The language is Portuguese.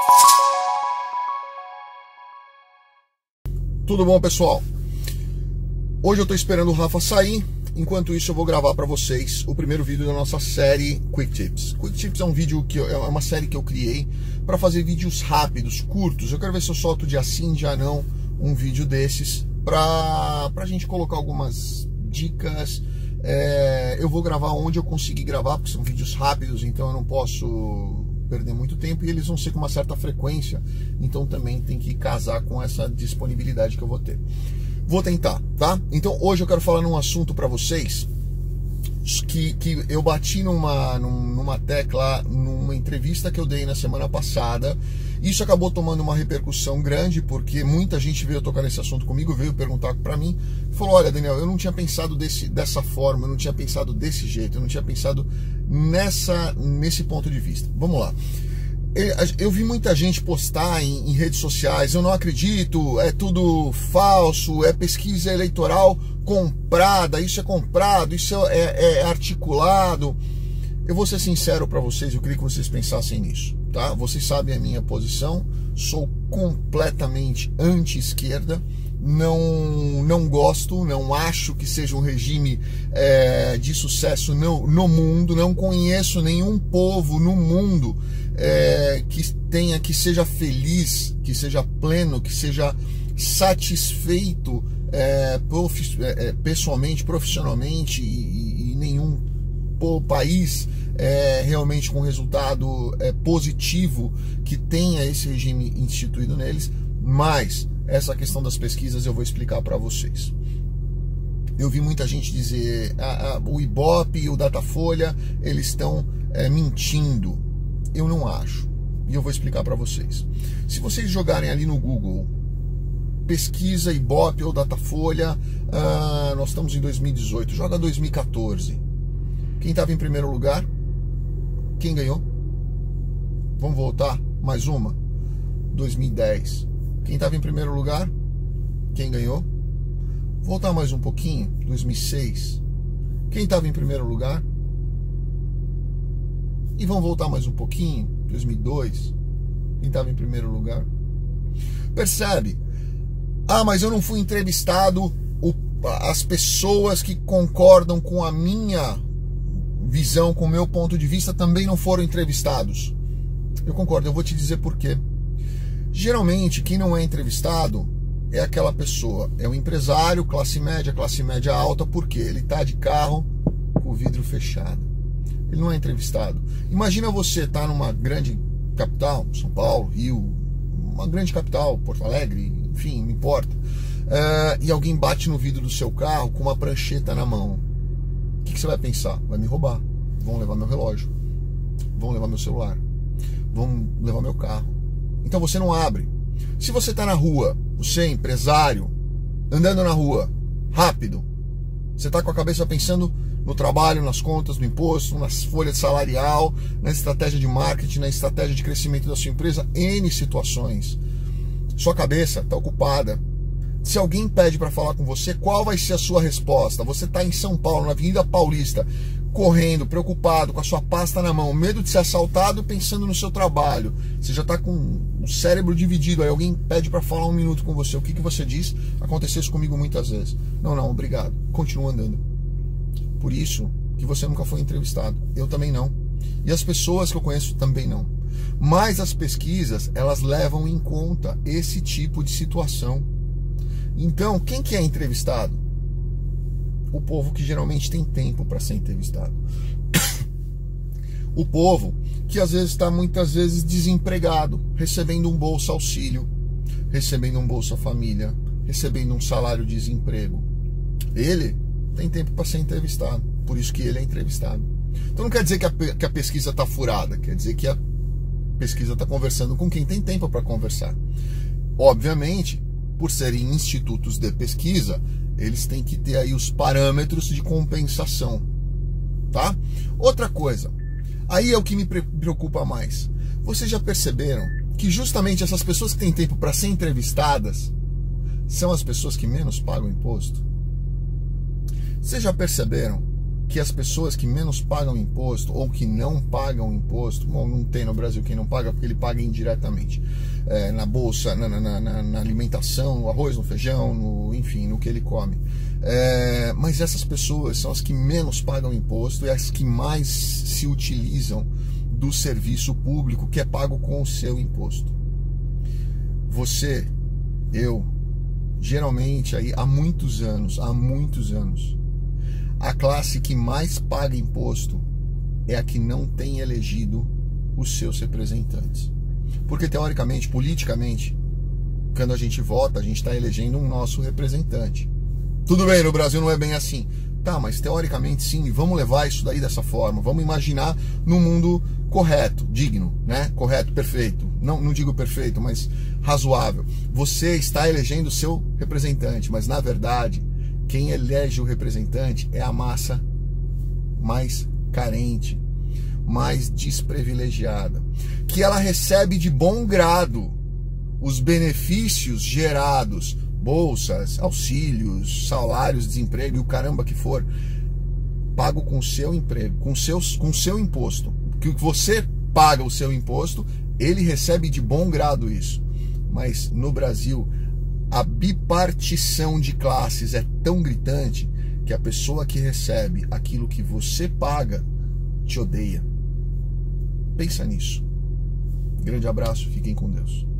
Tudo bom, pessoal? Hoje eu tô esperando o Rafa sair. Enquanto isso, eu vou gravar para vocês o primeiro vídeo da nossa série Quick Tips. Quick Tips é um vídeo é uma série que eu criei para fazer vídeos rápidos, curtos. Eu quero ver se eu solto dia sim, dia não, um vídeo desses pra gente colocar algumas dicas. Eu vou gravar onde eu conseguir gravar, porque são vídeos rápidos, então eu não posso perder muito tempo, e eles vão ser com uma certa frequência, então também tem que casar com essa disponibilidade que eu vou ter. Vou tentar, tá? Então hoje eu quero falar num assunto para vocês que eu bati numa tecla numa entrevista que eu dei na semana passada. Isso acabou tomando uma repercussão grande, porque muita gente veio tocar nesse assunto comigo, veio perguntar para mim, falou: olha, Daniel, eu não tinha pensado dessa forma, eu não tinha pensado desse jeito, eu não tinha pensado nesse ponto de vista. Vamos lá. Eu vi muita gente postar em redes sociais: eu não acredito, é tudo falso, é pesquisa eleitoral comprada, isso é comprado, isso é articulado. Eu vou ser sincero para vocês, eu queria que vocês pensassem nisso, tá? Vocês sabem a minha posição, sou completamente anti-esquerda, não gosto, não acho que seja um regime de sucesso no mundo, não conheço nenhum povo no mundo que seja feliz, que seja pleno, que seja satisfeito pessoalmente, profissionalmente, e nenhum país realmente com resultado positivo que tenha esse regime instituído neles. Mas essa questão das pesquisas eu vou explicar para vocês. Eu vi muita gente dizer o Ibope e o Datafolha, eles estão mentindo. Eu não acho, e eu vou explicar para vocês. Se vocês jogarem ali no Google pesquisa Ibope ou Datafolha, nós estamos em 2018, joga 2014. Quem estava em primeiro lugar? Quem ganhou? Vamos voltar mais uma? 2010. Quem estava em primeiro lugar? Quem ganhou? Voltar mais um pouquinho? 2006. Quem estava em primeiro lugar? E vamos voltar mais um pouquinho? 2002. Quem estava em primeiro lugar? Percebe? Mas eu não fui entrevistado. As pessoas que concordam com a minha visão, com o meu ponto de vista, também não foram entrevistados. Eu concordo, eu vou te dizer por quê. Geralmente, quem não é entrevistado é aquela pessoa, é um empresário, classe média alta, porque ele está de carro com o vidro fechado. Ele não é entrevistado. Imagina você estar numa grande capital, São Paulo, Rio, uma grande capital, Porto Alegre, enfim, não importa, e alguém bate no vidro do seu carro com uma prancheta na mão. O que você vai pensar? Vai me roubar, vão levar meu relógio, vão levar meu celular, vão levar meu carro. Então você não abre. Se você está na rua, você é empresário, andando na rua, rápido, você está com a cabeça pensando no trabalho, nas contas, no imposto, na folha salarial, na estratégia de marketing, na estratégia de crescimento da sua empresa, N situações. Sua cabeça está ocupada. Se alguém pede para falar com você, qual vai ser a sua resposta? Você está em São Paulo, na Avenida Paulista, correndo, preocupado, com a sua pasta na mão, medo de ser assaltado, pensando no seu trabalho. Você já está com o cérebro dividido. Aí alguém pede para falar um minuto com você. O que você diz? Aconteceu isso comigo muitas vezes. Não, obrigado. Continua andando. Por isso que você nunca foi entrevistado. Eu também não. E as pessoas que eu conheço também não. Mas as pesquisas, elas levam em conta esse tipo de situação. Então, quem que é entrevistado? O povo que geralmente tem tempo para ser entrevistado. O povo que às vezes está muitas vezes desempregado, recebendo um Bolsa Auxílio, recebendo um Bolsa Família, recebendo um salário de desemprego. Ele tem tempo para ser entrevistado, por isso que ele é entrevistado. Então não quer dizer que a pesquisa está furada, quer dizer que a pesquisa está conversando com quem tem tempo para conversar. Obviamente, por serem institutos de pesquisa, eles têm que ter aí os parâmetros de compensação, tá? Outra coisa, aí é o que me preocupa mais. Vocês já perceberam que justamente essas pessoas que têm tempo para ser entrevistadas são as pessoas que menos pagam imposto? Vocês já perceberam que as pessoas que menos pagam imposto ou que não pagam imposto, bom, não tem no Brasil quem não paga porque ele paga indiretamente, na bolsa, na alimentação, no arroz, no feijão, enfim, no que ele come. Mas essas pessoas são as que menos pagam imposto e as que mais se utilizam do serviço público que é pago com o seu imposto. Você, eu, geralmente aí há muitos anos, a classe que mais paga imposto é a que não tem elegido os seus representantes. Porque teoricamente, politicamente, quando a gente vota, a gente está elegendo um nosso representante. Tudo bem, no Brasil não é bem assim. Tá, mas teoricamente sim, vamos levar isso daí dessa forma. Vamos imaginar num mundo correto, digno, né? Correto, perfeito. Não digo perfeito, mas razoável. Você está elegendo o seu representante, mas na verdade, quem elege o representante é a massa mais carente, mais desprivilegiada, que ela recebe de bom grado os benefícios gerados, bolsas, auxílios, salários, desemprego e o caramba que for, pago com o seu emprego, com o seu imposto. Que você paga o seu imposto, ele recebe de bom grado isso. Mas no Brasil, a bipartição de classes é tão gritante que a pessoa que recebe aquilo que você paga te odeia. Pensa nisso. Grande abraço, fiquem com Deus.